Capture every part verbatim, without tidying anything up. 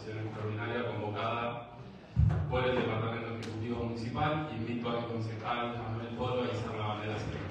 sesión extraordinaria convocada por el Departamento Ejecutivo Municipal. Invito al concejal Manuel Polo a izar la bandera cívica.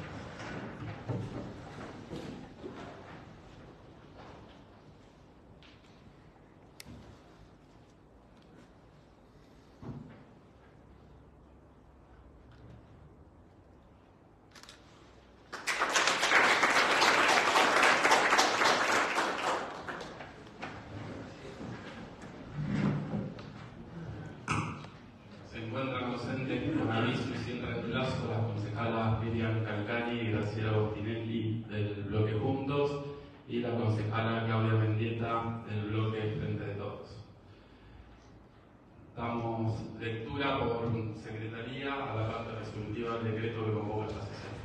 Del bloque Juntos y la concejala Claudia Mendieta del bloque Frente de Todos. Damos lectura por secretaría a la parte resolutiva del decreto que convoca esta sesión.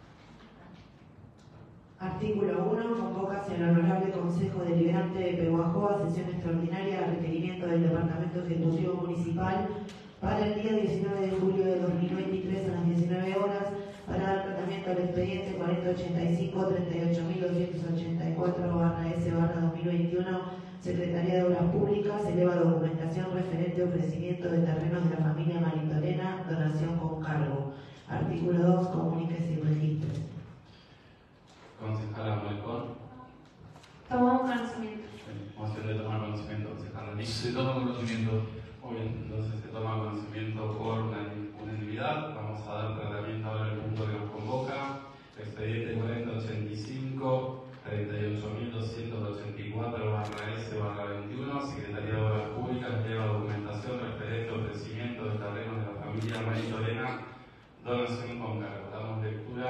Artículo uno. Convoca el Honorable Consejo Deliberante de Pehuajó a sesión extraordinaria a requerimiento del Departamento Ejecutivo Municipal para el día diecinueve de julio de dos mil veintitrés a las diecinueve horas para dar tratamiento al expediente cuarenta ochenta y cinco treinta y ocho mil doscientos ochenta y cuatro barra S barra dos mil veintiuno, Secretaría de Obras Públicas, eleva documentación referente a ofrecimiento de terrenos de la familia Maritorena, donación con cargo. Artículo dos. Comuniques y registres. Concejala Malcón. Tomamos conocimiento. Moción de tomar conocimiento, concejala Nick. Se toma conocimiento. Muy bien, entonces se toma conocimiento por unanimidad. Vamos a dar tratamiento ahora al punto que nos convoca. Expediente cuarenta ochenta y cinco treinta y ocho mil doscientos ochenta y cuatro barra S barra veintiuno, Secretaría de Obras Públicas, lleva documentación referente a ofrecimiento de terrenos de la familia Maritorena, donación con cargo. Damos lectura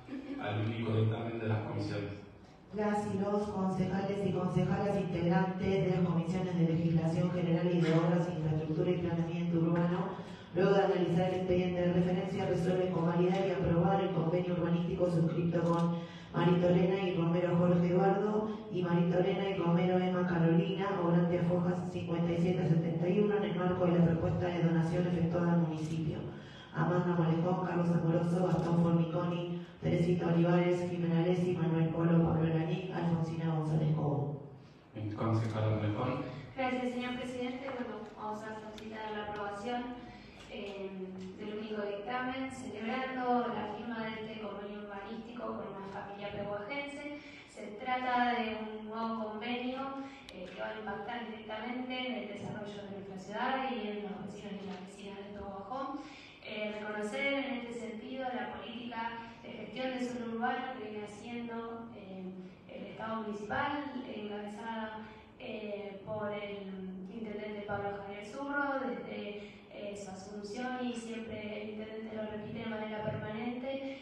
al único dictamen de las comisiones. Las y los concejales y concejalas integrantes de las comisiones de legislación general y de obras, infraestructura y planeamiento urbano, luego de analizar el expediente de referencia, resuelven convalidar y aprobar el convenio urbanístico suscrito con Maritorena y Romero Jorge Eduardo y Maritorena y Romero Emma Carolina, obrante a Fojas cincuenta y siete setenta y uno, en el marco de la propuesta de donación efectuada al municipio. Amanda Malejón, Carlos Amoroso, Gastón Formiconi, Teresita Olivares, Jimena Alessi, Manuel Polo, Pablo Lanic, Alfonsina González Cobo. Concejala Malejón. Gracias, señor presidente. Bueno, vamos a solicitar la aprobación eh, del único dictamen, celebrando la firma de este convenio urbanístico con una familia pehuajense. Se trata de un nuevo convenio eh, que va a impactar directamente en el desarrollo de nuestra ciudad y en los vecinos y las vecinas de Pehuajó. Eh, reconocer en este sentido la política de gestión de suelo urbano que viene haciendo eh, el Estado municipal, encabezada eh, por el intendente Pablo Javier Zurro desde eh, su asunción, y siempre el intendente lo repite de manera permanente.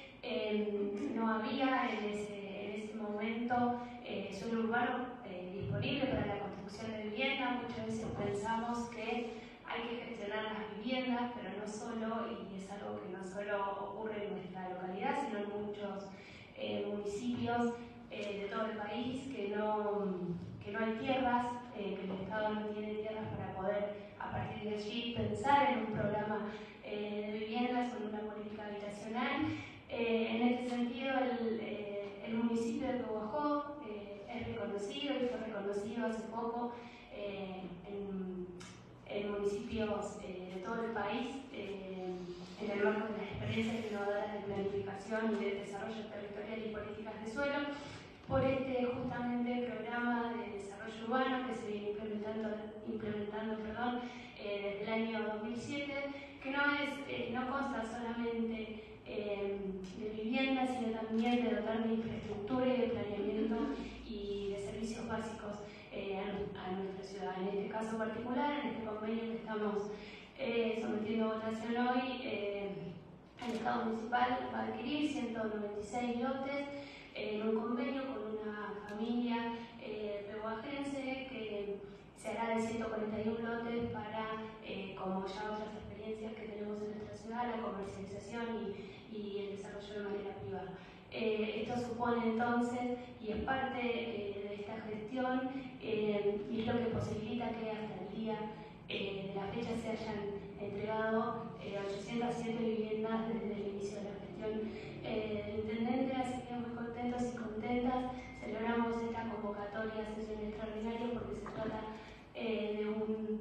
Eh, no había en ese, en ese momento eh, suelo urbano eh, disponible para la construcción de vivienda. Muchas veces pensamos que hay que gestionar las viviendas, pero no solo, y es algo que no solo ocurre en nuestra localidad, sino en muchos eh, municipios eh, de todo el país, que no, que no hay tierras, eh, que el Estado no tiene tierras para poder a partir de allí pensar en un programa eh, de viviendas o en una política habitacional. Eh, en este sentido, el, eh, el municipio de Pehuajó eh, es reconocido y fue reconocido hace poco eh, en en municipios eh, de todo el país, eh, en el marco de las experiencias innovadoras de planificación y de desarrollo territorial y políticas de suelo, por este justamente programa de desarrollo urbano que se viene implementando, implementando perdón, eh, desde el año dos mil siete, que no, es, eh, no consta solamente eh, de vivienda, sino también de dotar de infraestructura y de planeamiento y de servicios básicos Eh, a, a nuestra ciudad. En este caso particular, en este convenio que estamos eh, sometiendo a votación hoy, eh, el Estado municipal va a adquirir ciento noventa y seis lotes eh, en un convenio con una familia eh, pehuajense que se hará de ciento cuarenta y uno lotes para, eh, como ya otras experiencias que tenemos en nuestra ciudad, la comercialización y, y el desarrollo de manera privada. Eh, esto supone entonces, y es parte eh, de esta gestión, eh, y es lo que posibilita que hasta el día eh, de la fecha se hayan entregado eh, ochocientas siete viviendas desde el inicio de la gestión eh, del intendente, así que muy contentos y contentas. Celebramos esta convocatoria a sesión extraordinaria porque se trata eh, de un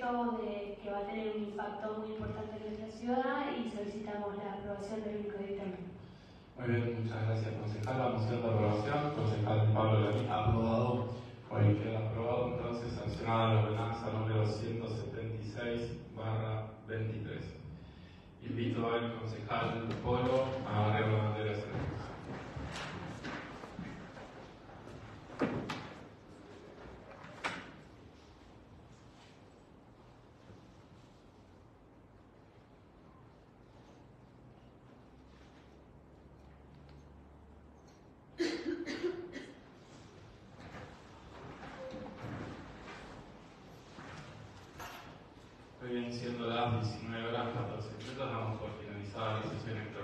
proyecto de, que va a tener un impacto muy importante en nuestra ciudad y solicitamos la aprobación del único dictamen. Muy bien, muchas gracias, concejala. Moción de aprobación. Concejal Pablo Laní. Aprobado. Hoy queda aprobado, entonces sancionada la ordenanza número ciento setenta y seis barra veintitrés. Invito al concejal Polo a agarrar la bandera de servicio. Muy bien, siendo las diecinueve horas catorce minutos, damos por finalizada la sesión en